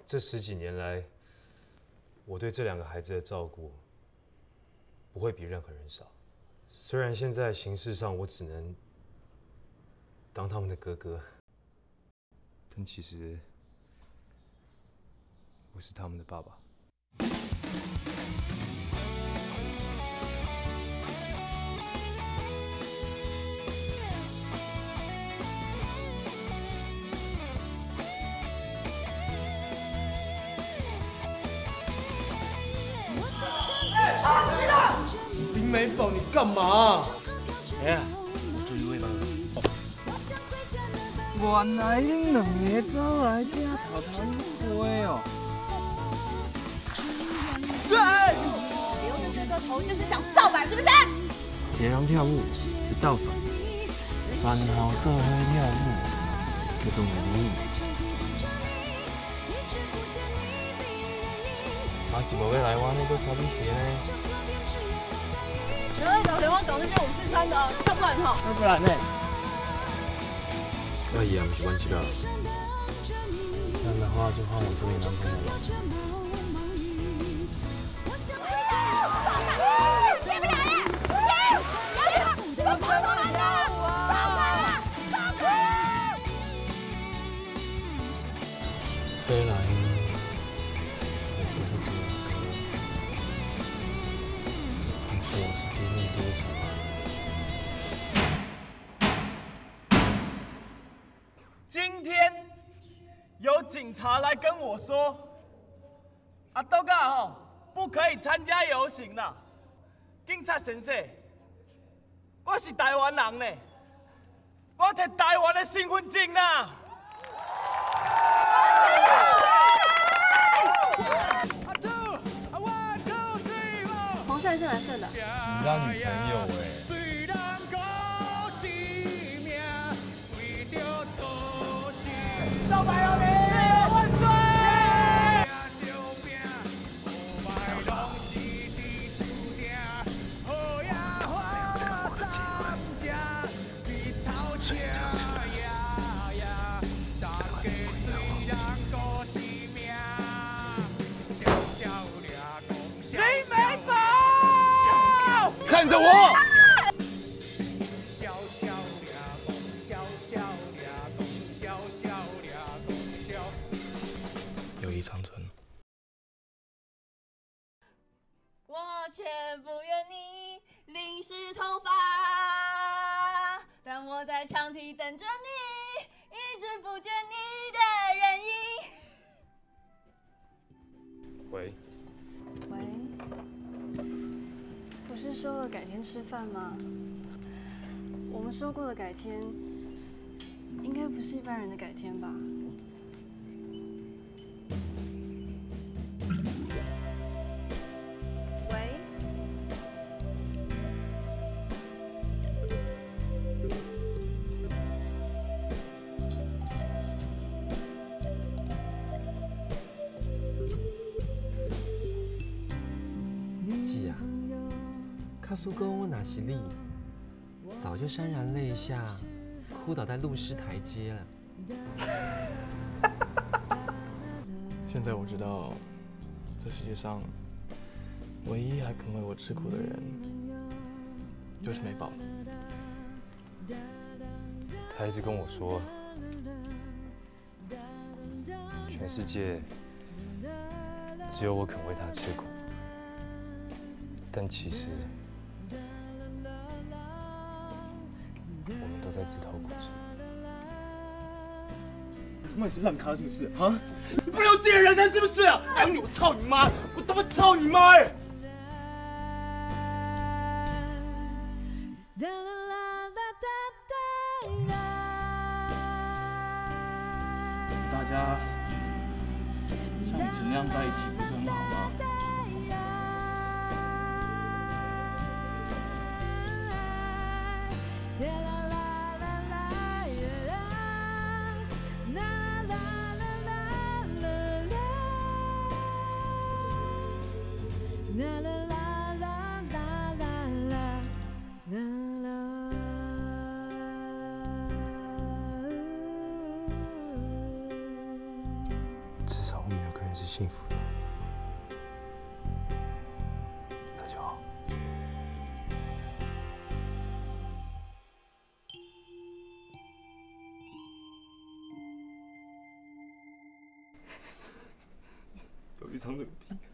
这10几年来，我对这2个孩子的照顾不会比任何人少。虽然现在形式上我只能当他们的哥哥，但其实我是他们的爸爸。 林美宝，你干嘛？ 哎呀，我追位了。 原来恁2个走来这头花哦。 留着这个头就是想造反，是不是？ 别人跳舞是造反，然后做伙跳舞叫做舞。啊，怎么会来玩那个傻逼鞋呢？ 然后找联邦搞那些543的，要不然哈？ 要不然呢？ 那也不是关系了。 这样的话就换我做你男朋友了。 接不了了！走开了！ 虽然我不是主人公，但是我是敌人第一手。 今天有警察来跟我说，啊，豆哥吼不可以参加游行啦。警察先生，我是台湾人呢，我摕台湾的身份证啦。 黄色还是蓝色的？ 你是他女朋友哎。 招牌有你，万岁！林美宝， 看着我！ 友谊长存。 我却不愿你淋湿头发，但我在长堤等着你，一直不见你的人影。 喂。 喂，不是说了改天吃饭吗？我们说过的改天，应该不是一般人的改天吧？喂， 姐啊，卡苏公我哪是你，早就潸然泪下，哭倒在路尸台阶了。现在我知道，这世界上唯一还肯为我吃苦的人，就是美宝。 他一直跟我说，全世界只有我肯为他吃苦，但其实我们都在自讨苦吃。 他妈也是烂咖是不是啊？你不了解人生是不是啊？还有你，我操你妈！我他妈操你妈！哎！大家像以前那样在一起，不是很好吗？ 至少我们有个人人是幸福的，那就好。 有一场冷僻感。